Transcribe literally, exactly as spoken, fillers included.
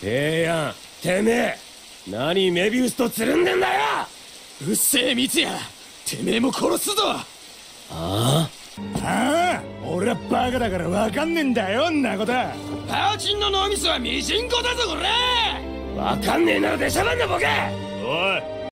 平安、てめえ何メビウスとつるんでんだよ。 うっせえ三ツ矢、てめえも殺すぞ。 あああ、俺はバカだから分かんねえんだよ、んなこと。 パーチンの脳みそはミジンコだぞこれ。 あ、わかんねえなら出しゃばんなボケ。 おい、